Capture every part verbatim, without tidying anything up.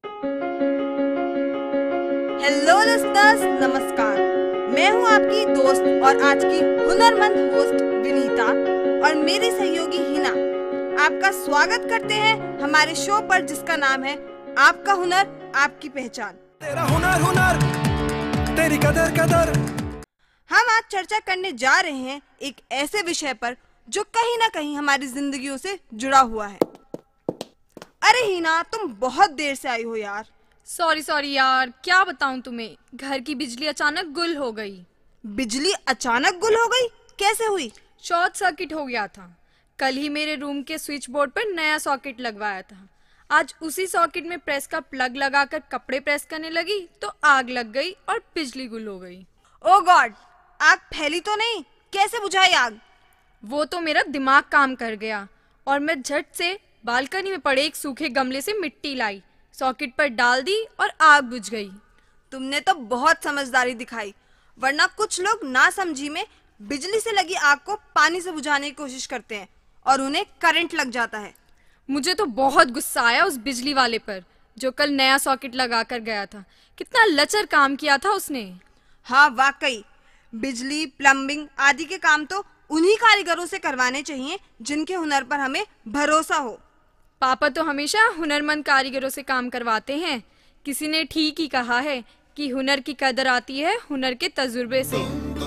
Hello listeners, नमस्कार। मैं हूं आपकी दोस्त और आज की हुनरमंद होस्ट विनीता और मेरी सहयोगी हिना आपका स्वागत करते हैं हमारे शो पर जिसका नाम है आपका हुनर आपकी पहचान। तेरा हुनर हुनर तेरी कदर कदर। हम आज चर्चा करने जा रहे हैं एक ऐसे विषय पर जो कहीं ना कहीं हमारी जिंदगियों से जुड़ा हुआ है। अरे हिना, तुम बहुत देर से आई हो यार। सॉरी सॉरी यार, क्या बताऊं तुम्हें, घर की बिजली अचानक गुल हो गई। बिजली अचानक गुल हो गई? कैसे हुई? शॉर्ट सर्किट हो गया था। कल ही मेरे रूम के स्विच बोर्ड पर नया सॉकेट लगवाया था। आज उसी सॉकेट में प्रेस का प्लग लगाकर कपड़े प्रेस करने लगी तो आग लग गई और बिजली गुल हो गई। ओह गॉड, आग फैली तो नहीं? कैसे बुझाई आग? वो तो मेरा दिमाग काम कर गया और मैं झट से बालकनी में पड़े एक सूखे गमले से मिट्टी लाई, सॉकेट पर डाल दी और आग बुझ गई। तुमने तो बहुत समझदारी दिखाई, वरना कुछ लोग नासमझी में बिजली से लगी आग को पानी से बुझाने की कोशिश करते हैं और उन्हें करंट लग जाता है। मुझे तो बहुत गुस्सा आया उस बिजली वाले पर जो कल नया सॉकेट लगा कर गया था। कितना लचर काम किया था उसने। हाँ वाकई, बिजली, प्लम्बिंग आदि के काम तो उन्हीं कारीगरों से करवाने चाहिए जिनके हुनर पर हमें भरोसा हो। पापा तो हमेशा हुनरमंद कारीगरों से काम करवाते हैं। किसी ने ठीक ही कहा है कि हुनर की कदर आती है हुनर के तजुर्बे से।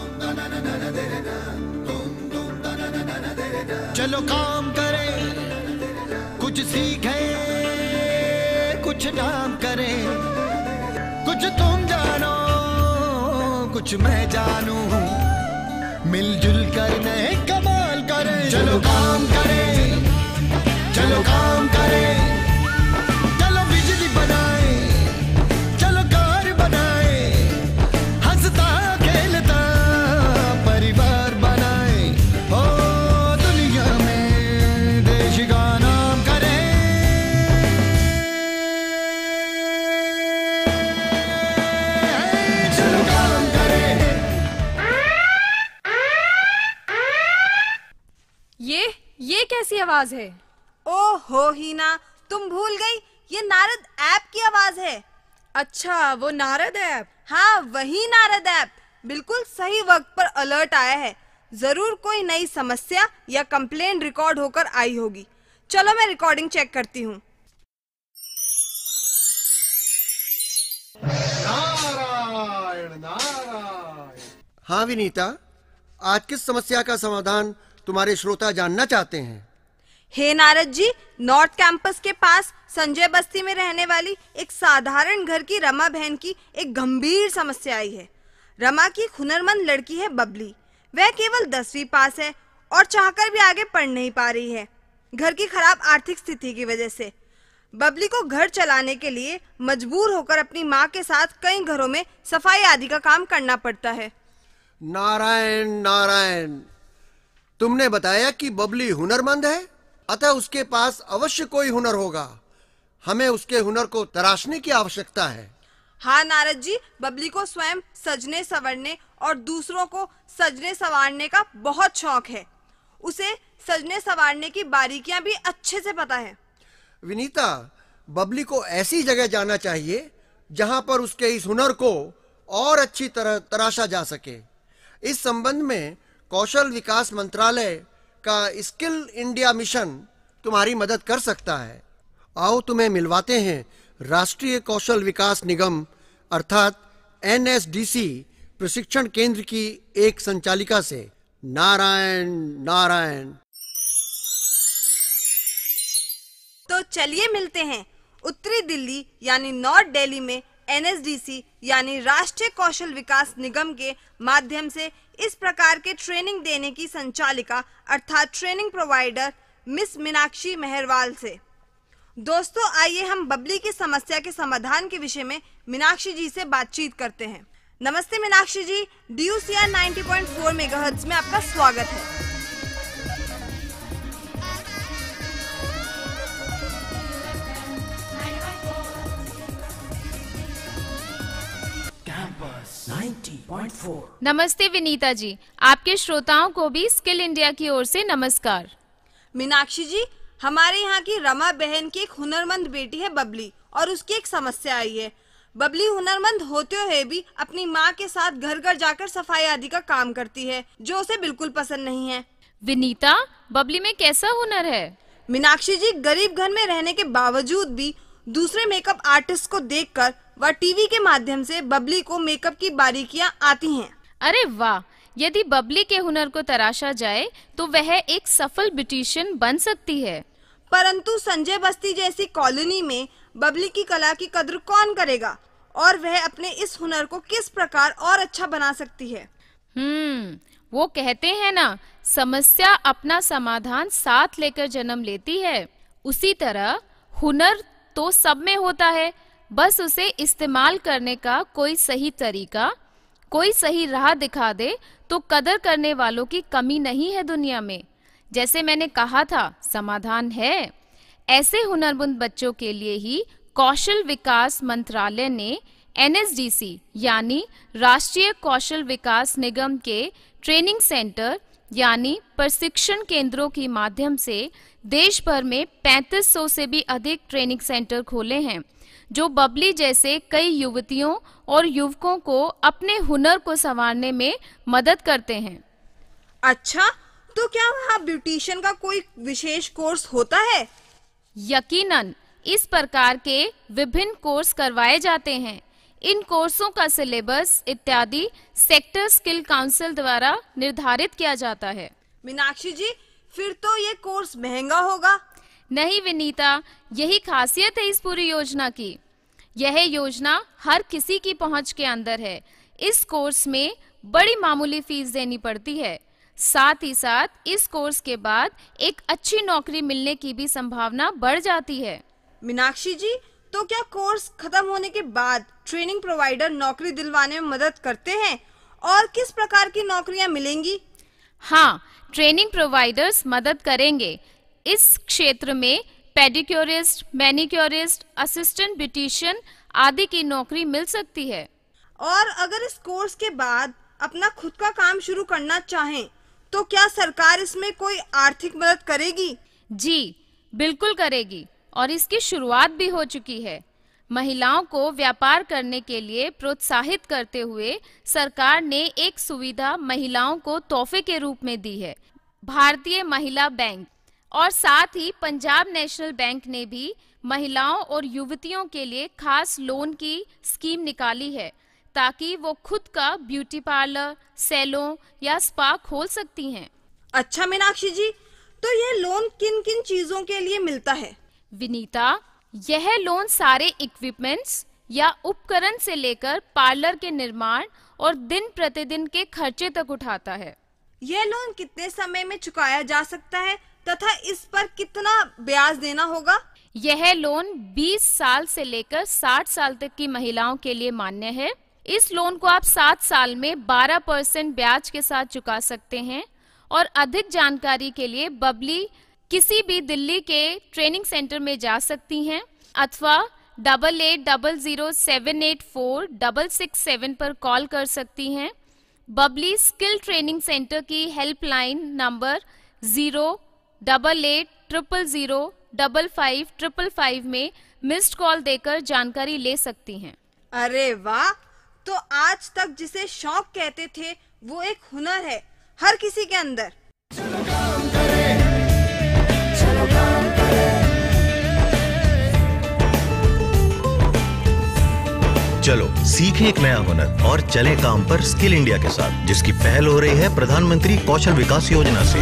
चलो काम करें, कुछ सीखें, कुछ नाम करें, कुछ तुम जानो, कुछ मैं जानूं, मिलजुल कर नए कमाल करें। चलो काम करें, चलो काम करें, चलो बिजली बनाए, चलो घर बनाए, हंसता खेलता परिवार बनाए, ओ दुनिया में देश का नाम करें। चलो काम करें। ये ये कैसी आवाज है? ओहो हीना, तुम भूल गई, ये नारद ऐप की आवाज है। अच्छा, वो नारद ऐप। हाँ, वही नारद ऐप। बिल्कुल सही वक्त पर अलर्ट आया है। जरूर कोई नई समस्या या कंप्लेंट रिकॉर्ड होकर आई होगी। चलो मैं रिकॉर्डिंग चेक करती हूँ। नारायण नारायण। हाँ विनीता, आज किस समस्या का समाधान तुम्हारे श्रोता जानना चाहते हैं? हे नारद जी, नॉर्थ कैंपस के पास संजय बस्ती में रहने वाली एक साधारण घर की रमा बहन की एक गंभीर समस्या आई है। रमा की हुनरमंद लड़की है बबली। वह केवल दसवीं पास है और चाहकर भी आगे पढ़ नहीं पा रही है, घर की खराब आर्थिक स्थिति की वजह से। बबली को घर चलाने के लिए मजबूर होकर अपनी माँ के साथ कई घरों में सफाई आदि का काम करना पड़ता है। नारायण नारायण, तुमने बताया कि बबली हुनरमंद है, अतः उसके पास अवश्य कोई हुनर होगा। हमें उसके हुनर को तराशने की आवश्यकता है। हाँ नारद जी, बबली को स्वयं सजने संवरने और दूसरों को सजने संवारने का बहुत शौक है। उसे सजने संवारने की बारीकियां भी अच्छे से पता है। विनीता, बबली को ऐसी जगह जाना चाहिए जहां पर उसके इस हुनर को और अच्छी तरह तराशा जा सके। इस संबंध में कौशल विकास मंत्रालय का स्किल इंडिया मिशन तुम्हारी मदद कर सकता है। आओ तुम्हें मिलवाते हैं राष्ट्रीय कौशल विकास निगम अर्थात एन एस डी सी प्रशिक्षण केंद्र की एक संचालिका से। नारायण नारायण। तो चलिए मिलते हैं उत्तरी दिल्ली यानी नॉर्थ दिल्ली में एन एस डी सी यानी राष्ट्रीय कौशल विकास निगम के माध्यम से इस प्रकार के ट्रेनिंग देने की संचालिका अर्थात training provider miss Meenakshi Mehrwal से। दोस्तों, आइए हम बबली की समस्या के समाधान के विषय में मीनाक्षी जी से बातचीत करते हैं। नमस्ते Meenakshi ji, D U C R ninety point four megahertz में आपका स्वागत है। Ninety point four. नमस्ते विनीता जी, आपके श्रोताओं को भी स्किल इंडिया की ओर से नमस्कार। मीनाक्षी जी, हमारे यहाँ की रमा बहन की एक हुनरमंद बेटी है बबली। और उसकी एक समस्या आई है। बबली हुनरमंद होते हुए भी अपनी माँ के साथ घर घर जाकर सफाई आदि का काम करती है, जो उसे बिल्कुल पसंद नहीं है। विनीता, बबली में कैसा हुनर है? मीनाक्षी जी, गरीब घर में रहने के बावजूद भी दूसरे मेकअप आर्टिस्ट को देखकर वह टीवी के माध्यम से बबली को मेकअप की बारीकियां आती हैं। अरे वाह! यदि बबली के हुनर को तराशा जाए तो वह एक सफल ब्यूटिशियन बन सकती है। परंतु संजय बस्ती जैसी कॉलोनी में बबली की कला की कद्र कौन करेगा और वह अपने इस हुनर को किस प्रकार और अच्छा बना सकती है? हम्म वो कहते हैं ना, समस्या अपना समाधान साथ लेकर जन्म लेती है। उसी तरह हुनर तो सब में होता है, बस उसे इस्तेमाल करने का कोई सही तरीका, कोई सही राह दिखा दे तो कदर करने वालों की कमी नहीं है दुनिया में। जैसे मैंने कहा था, समाधान है। ऐसे हुनरमंद बच्चों के लिए ही कौशल विकास मंत्रालय ने एन एस डी सी यानी राष्ट्रीय कौशल विकास निगम के ट्रेनिंग सेंटर यानी प्रशिक्षण केंद्रों के माध्यम से देश भर में पैंतीस सौ से भी अधिक ट्रेनिंग सेंटर खोले हैं, जो बबली जैसे कई युवतियों और युवकों को अपने हुनर को संवारने में मदद करते हैं। अच्छा, तो क्या वहाँ ब्यूटिशियन का कोई विशेष कोर्स होता है? यकीनन इस प्रकार के विभिन्न कोर्स करवाए जाते हैं। इन कोर्सों का सिलेबस इत्यादि सेक्टर स्किल काउंसिल द्वारा निर्धारित किया जाता है। मीनाक्षी जी, फिर तो ये कोर्स महंगा होगा। नहीं विनीता, यही खासियत है इस पूरी योजना की। यह योजना हर किसी की पहुंच के अंदर है। इस कोर्स में बड़ी मामूली फीस देनी पड़ती है। साथ ही साथ इस कोर्स के बाद एक अच्छी नौकरी मिलने की भी संभावना बढ़ जाती है। मीनाक्षी जी, तो क्या कोर्स खत्म होने के बाद ट्रेनिंग प्रोवाइडर नौकरी दिलवाने में मदद करते हैं और किस प्रकार की नौकरियां मिलेंगी? हाँ, ट्रेनिंग प्रोवाइडर्स मदद करेंगे। इस क्षेत्र में पेडिक्योरिस्ट, मैनिक्योरिस्ट, असिस्टेंट ब्यूटिशियन आदि की नौकरी मिल सकती है। और अगर इस कोर्स के बाद अपना खुद का काम शुरू करना चाहें, तो क्या सरकार इसमें कोई आर्थिक मदद करेगी? जी बिल्कुल करेगी, और इसकी शुरुआत भी हो चुकी है। महिलाओं को व्यापार करने के लिए प्रोत्साहित करते हुए सरकार ने एक सुविधा महिलाओं को तोहफे के रूप में दी है। भारतीय महिला बैंक और साथ ही पंजाब नेशनल बैंक ने भी महिलाओं और युवतियों के लिए खास लोन की स्कीम निकाली है, ताकि वो खुद का ब्यूटी पार्लर, सैलून या स्पा खोल सकती हैं। अच्छा मीनाक्षी जी, तो ये लोन किन किन चीजों के लिए मिलता है? विनीता, यह लोन सारे इक्विपमेंट्स या उपकरण से लेकर पार्लर के निर्माण और दिन प्रतिदिन के खर्चे तक उठाता है। यह लोन कितने समय में चुकाया जा सकता है तथा इस पर कितना ब्याज देना होगा? यह लोन बीस साल से लेकर साठ साल तक की महिलाओं के लिए मान्य है। इस लोन को आप सात साल में बारह परसेंट ब्याज के साथ चुका सकते हैं। और अधिक जानकारी के लिए बबली किसी भी दिल्ली के ट्रेनिंग सेंटर में जा सकती हैं अथवा double eight double zero seven eight four double six seven पर कॉल कर सकती हैं। बबली स्किल ट्रेनिंग सेंटर की helpline number zero double eight triple zero double five triple five में मिस्ड कॉल देकर जानकारी ले सकती हैं। अरे वाह! तो आज तक जिसे शौक कहते थे वो एक हुनर है हर किसी के अंदर। चलो काम करें, चलो काम करें। चलो सीखें एक नया हुनर और चले काम पर स्किल इंडिया के साथ, जिसकी पहल हो रही है प्रधानमंत्री कौशल विकास योजना से।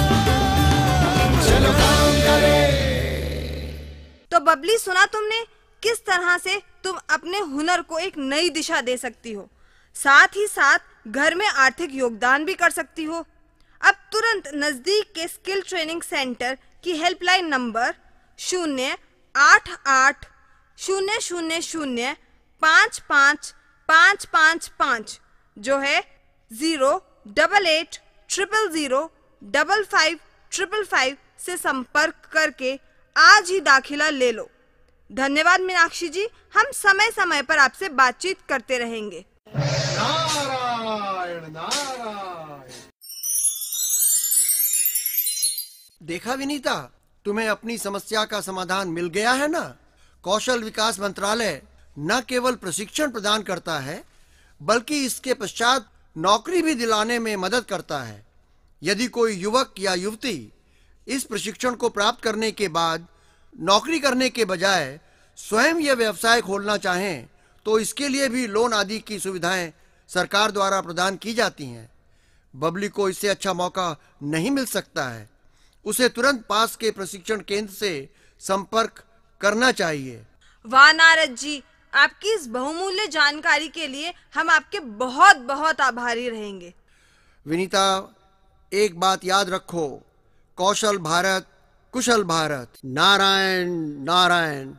चलो काम करें। तो बबली, सुना तुमने किस तरह से तुम अपने हुनर को एक नई दिशा दे सकती हो, साथ ही साथ घर में आर्थिक योगदान भी कर सकती हो। अब तुरंत नजदीक के स्किल ट्रेनिंग सेंटर की हेल्पलाइन नंबर शून्य आठ आठ शून्य शून्य शून्य पाँच पाँच पाँच पाँच पाँच जो है zero double eight triple zero double five triple five से संपर्क करके आज ही दाखिला ले लो। धन्यवाद मीनाक्षी जी, हम समय समय पर आपसे बातचीत करते रहेंगे। नारायण नारायण। देखा विनीता, तुम्हें अपनी समस्या का समाधान मिल गया है ना। कौशल विकास मंत्रालय न केवल प्रशिक्षण प्रदान करता है बल्कि इसके पश्चात नौकरी भी दिलाने में मदद करता है। यदि कोई युवक या युवती इस प्रशिक्षण को प्राप्त करने के बाद नौकरी करने के बजाय स्वयं यह व्यवसाय खोलना चाहें तो इसके लिए भी लोन आदि की सुविधाएं सरकार द्वारा प्रदान की जाती हैं। बबली को इससे अच्छा मौका नहीं मिल सकता है। उसे तुरंत पास के प्रशिक्षण केंद्र से संपर्क करना चाहिए। वाह नारद जी, आपकी इस बहुमूल्य जानकारी के लिए हम आपके बहुत बहुत आभारी रहेंगे। विनीता, एक बात याद रखो, कौशल भारत कुशल भारत। नारायण नारायण।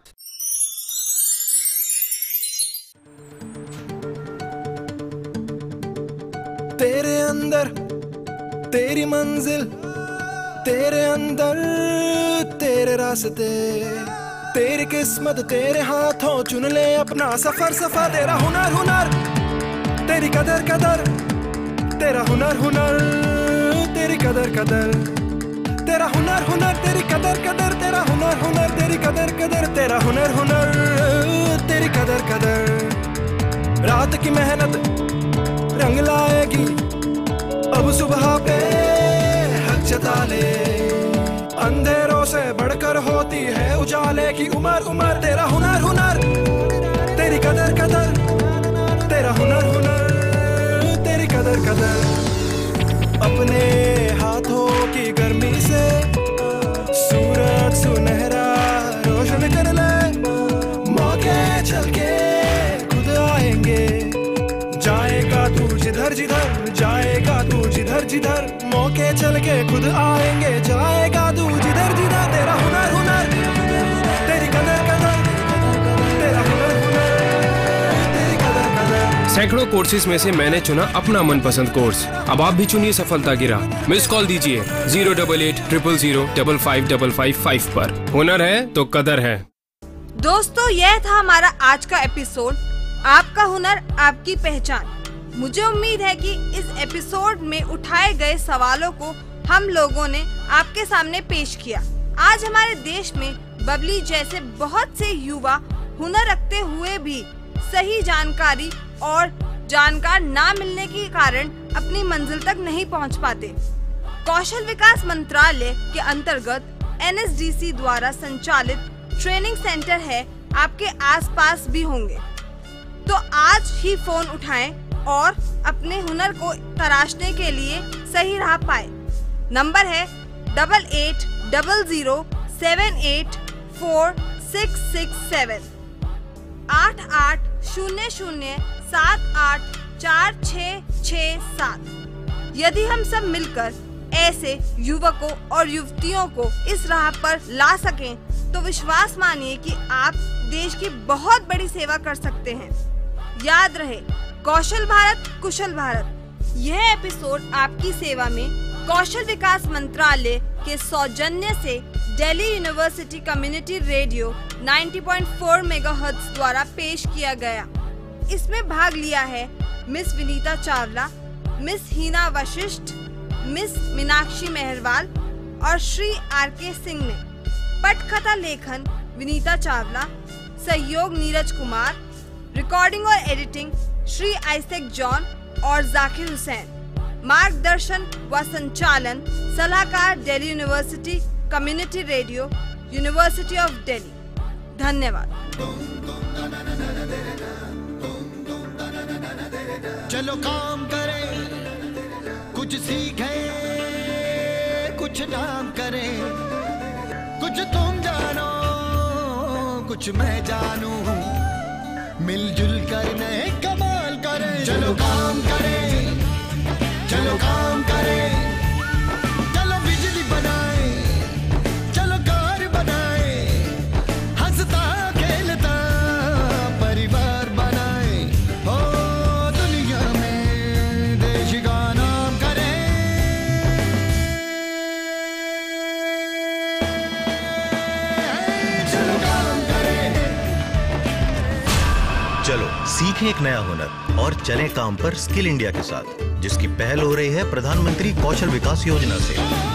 तेरे अंदर तेरी मंजिल, तेरे अंदर तेरे रास्ते, तेरी किस्मत तेरे हाथों, चुन ले अपना सफर सफर। तेरा हुनर हुनर तेरी कदर कदर, तेरा हुनर हुनर तेरी कदर कदर, तेरा हुनर हुनर तेरी कदर कदर, तेरा हुनर हुनर तेरी कदर कदर, तेरा हुनर हुनर तेरी कदर कदर। रात की मेहनत रंग लाएगी, अब सुबह पे हक जता ले। अंधेरों से बढ़कर होती है उजाले की उमर उमर। तेरा हुनर हुनर तेरी कदर कदर, तेरा हुनर हुनर तेरी कदर कदर। अपने हाथों की गर्मी से सूरज सुनहरा रोशन कर ले। मौके चल के खुद आएंगे, जाएगा तू जिधर जिधर, जाएगा तू जिधर जिधर। मौके चल के खुद आएंगे, जाएगा तू जिधर जिधर। तेरा हुनर हुनर तेरी कदर कदर, तेरा हुनर हुनर तेरी कदर कदर। सैकड़ों कोर्सेज में से मैंने चुना अपना मनपसंद कोर्स। अब आप भी चुनिए सफलता की राह। मिस कॉल दीजिए zero double eight triple zero double five double five five पर। हुनर है तो कदर है। दोस्तों, यह था हमारा आज का एपिसोड, आपका हुनर आपकी पहचान। मुझे उम्मीद है कि इस एपिसोड में उठाए गए सवालों को हम लोगों ने आपके सामने पेश किया। आज हमारे देश में बबली जैसे बहुत से युवा हुनर रखते हुए भी सही जानकारी और जानकार ना मिलने के कारण अपनी मंजिल तक नहीं पहुंच पाते। कौशल विकास मंत्रालय के अंतर्गत एन एस डी सी द्वारा संचालित ट्रेनिंग सेंटर है, आपके आसपास भी होंगे। तो आज ही फोन उठाएं और अपने हुनर को तराशने के लिए सही राह पाए। नंबर है double eight double zero seven eight four six six seven, आठ आठ शून्य शून्य सात आठ चार छः छः सात। यदि हम सब मिलकर ऐसे युवकों और युवतियों को इस राह पर ला सकें तो विश्वास मानिए कि आप देश की बहुत बड़ी सेवा कर सकते हैं। याद रहे, कौशल भारत कुशल भारत। यह एपिसोड आपकी सेवा में कौशल विकास मंत्रालय के सौजन्य से दिल्ली यूनिवर्सिटी कम्युनिटी रेडियो नब्बे पॉइंट चार मेगाहर्ट्ज द्वारा पेश किया गया। इसमें भाग लिया है miss Vinita Chawla, miss Heena Vashisht, miss Meenakshi Mehrwal और श्री आर के सिंह ने। पटकथा लेखन विनीता चावला, सहयोग नीरज कुमार, रिकॉर्डिंग और एडिटिंग श्री आइसेक जॉन और जाकिर हुसैन, मार्गदर्शन व संचालन सलाहकार Delhi university community radio university of Delhi. धन्यवाद। चलो काम करें, कुछ सीखें, कुछ नाम करें, कुछ तुम जानो, कुछ मैं जानूं, मिलजुल कर नए कमाल करें। चलो काम करें, चलो काम करें, चलो बिजली बनाए, चलो कार बनाए, हंसता खेलता परिवार बनाए, ओ दुनिया में देश का नाम करें। चलो काम करें। चलो सीखें एक नया हुनर और चलें काम पर स्किल इंडिया के साथ, जिसकी पहल हो रही है प्रधानमंत्री कौशल विकास योजना से।